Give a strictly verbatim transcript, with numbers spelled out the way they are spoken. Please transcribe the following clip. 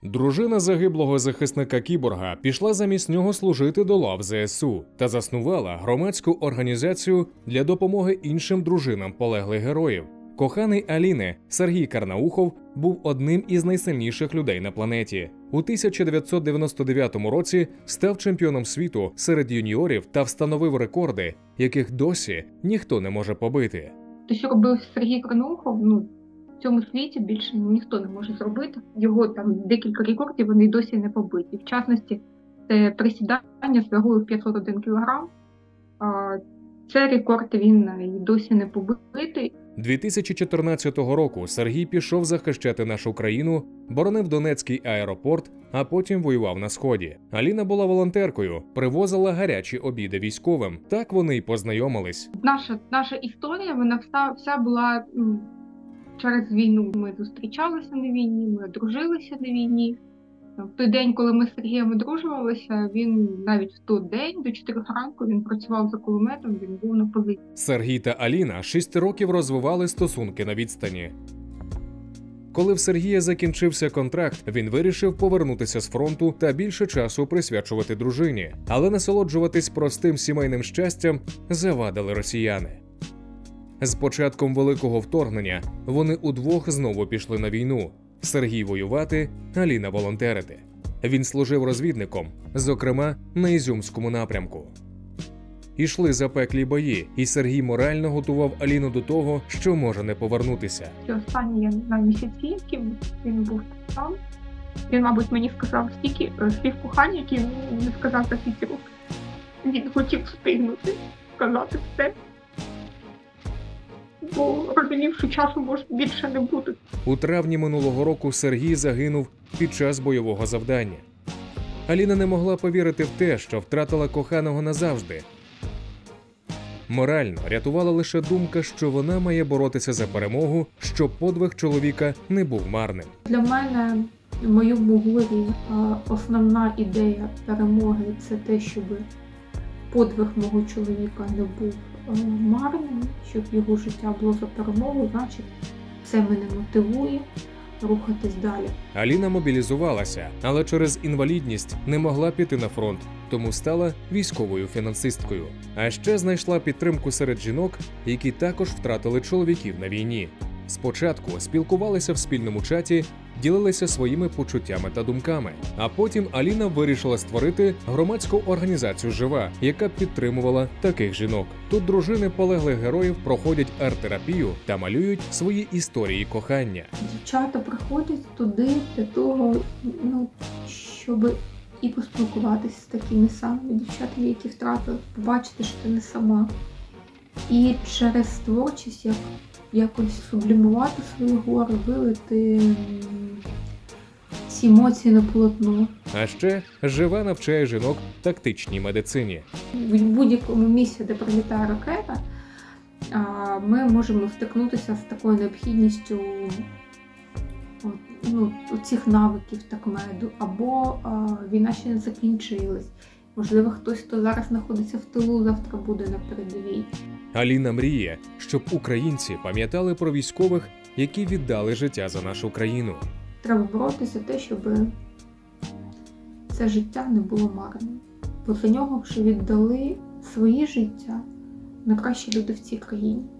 Дружина загиблого захисника Кіборга пішла замість нього служити до лав зе ес у та заснувала громадську організацію для допомоги іншим дружинам полеглих героїв. Коханий Аліни Сергій Карнаухов був одним із найсильніших людей на планеті. У тисяча дев'ятсот дев'яносто дев'ятому році став чемпіоном світу серед юніорів та встановив рекорди, яких досі ніхто не може побити. Те, що робив Сергій Карнаухов, ну, в цьому світі більше ніхто не може зробити. Його там декілька рекордів, вони досі не побиті. В частності, це присідання з вагою п'ятсот один кілограм. Це рекорд, він і досі не побитий. дві тисячі чотирнадцятого року Сергій пішов захищати нашу країну, боронив Донецький аеропорт, а потім воював на Сході. Аліна була волонтеркою, привозила гарячі обіди військовим. Так вони й познайомились. Наша, наша історія, вона вся, вся була м, через війну. Ми зустрічалися на війні, ми одружилися на війні. В той день, коли ми з Сергієм одружувалися, він навіть в той день до чотирьох ранку він працював за кулеметом, він був на позиції. Сергій та Аліна шість років розвивали стосунки на відстані. Коли в Сергія закінчився контракт, він вирішив повернутися з фронту та більше часу присвячувати дружині. Але насолоджуватись простим сімейним щастям завадили росіяни. З початком великого вторгнення вони удвох знову пішли на війну. Сергій воювати, Аліна волонтерити. Він служив розвідником, зокрема на Ізюмському напрямку. Ішли запеклі бої, і Сергій морально готував Аліну до того, що може не повернутися. Останні, я не знаю, місяці, які він був там, він, мабуть, мені сказав стільки слів кохання, які він не сказав за п'ять років. Він хотів встигнути сказати все. Бо розумів, що часу може більше не бути. У травні минулого року Сергій загинув під час бойового завдання. Аліна не могла повірити в те, що втратила коханого назавжди. Морально рятувала лише думка, що вона має боротися за перемогу, щоб подвиг чоловіка не був марним. Для мене, в моєму горі, основна ідея перемоги – це те, щоб подвиг мого чоловіка не був марним, щоб його життя було за перемогу, значить, це мене мотивує рухатись далі. Аліна мобілізувалася, але через інвалідність не могла піти на фронт, тому стала військовою фінансисткою. А ще знайшла підтримку серед жінок, які також втратили чоловіків на війні. Спочатку спілкувалися в спільному чаті, ділилися своїми почуттями та думками. А потім Аліна вирішила створити громадську організацію «Жива», яка підтримувала таких жінок. Тут дружини полеглих героїв проходять арт-терапію та малюють свої історії кохання. Дівчата приходять туди для того, ну, щоб і поспілкуватися з такими самими дівчатами, які втратили, побачити, що ти не сама. І через творчість як якось сублімувати свої гори, вилити ці емоції на полотно. А ще «Жива» навчає жінок тактичній медицині. В будь-якому місці, де прилітає ракета, ми можемо стикнутися з такою необхідністю ну, цих навиків такмеду, або війна ще не закінчилась. Можливо, хтось, хто зараз знаходиться в тилу, завтра буде на передовій. Аліна мріє, щоб українці пам'ятали про військових, які віддали життя за нашу країну. Треба боротися за те, щоб це життя не було марним. Бо за нього вже віддали свої життя найкращі люди в цій країні.